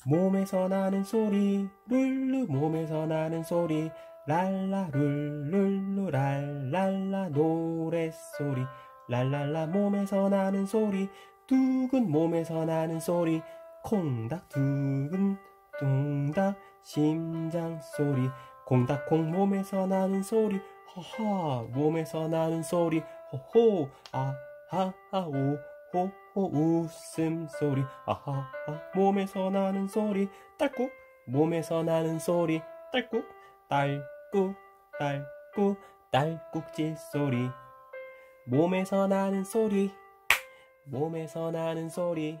몸에서 나는 소리 룰루 몸에서 나는 소리 랄라 룰룰루 랄랄라 노랫소리 랄랄라 몸에서 나는 소리 두근 몸에서 나는 소리 콩닥 두근 뚱닥 심장 소리 콩닥콩 몸에서 나는 소리 허하 몸에서 나는 소리 호호 아하하 오호호 웃음소리 아하하 몸에서 나는 소리 딸꾹 몸에서 나는 소리 딸꾹 딸꾹 딸꾹 딸꾹질 소리 몸에서 나는 소리 몸에서 나는 소리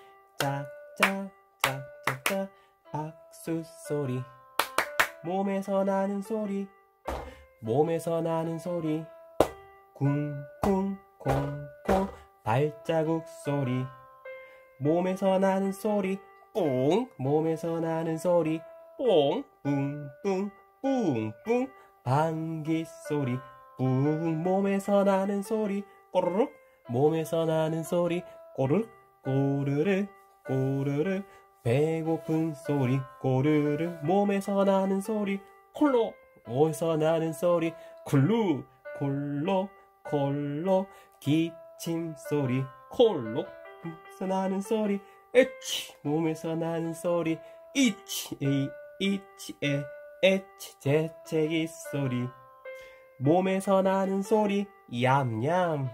짝짝짝짝짝 박수 소리 몸에서 나는 소리 몸에서 나는 소리 쿵쿵 콩콩 발자국 소리 몸에서 나는 소리 뿡 몸에서 나는 소리 뽕 뿡뿡 뿡뿡 방귀 소리 뿡 몸에서 나는 소리 꼬르륵 몸에서 나는 소리 꼬르륵 꼬르르 꼬르르 배고픈 소리 꼬르르 몸에서 나는 소리 콜로 몸에서 나는 소리 쿨루 콜로 콜로 기침 소리 콜로 몸에서 나는 소리 에치 몸에서 나는 소리 이치 에이 이치 에 에치 재채기 소리 몸에서 나는 소리 얌얌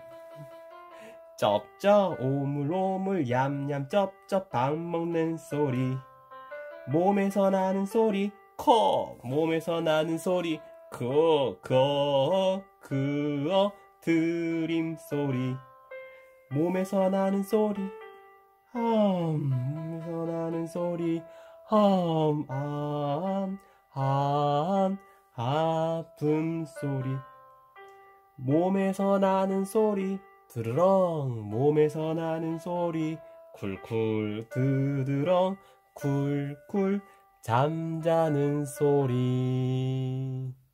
쩝쩝 오물오물 얌얌 쩝쩝 밥 먹는 소리 몸에서 나는 소리 커 몸에서 나는 소리 그어 드림 소리 몸에서 나는 소리 몸에서 나는 소리 아픔 소리 몸에서 나는 소리 드르렁 몸에서 나는 소리 쿨쿨 드드렁 쿨쿨 잠자는 소리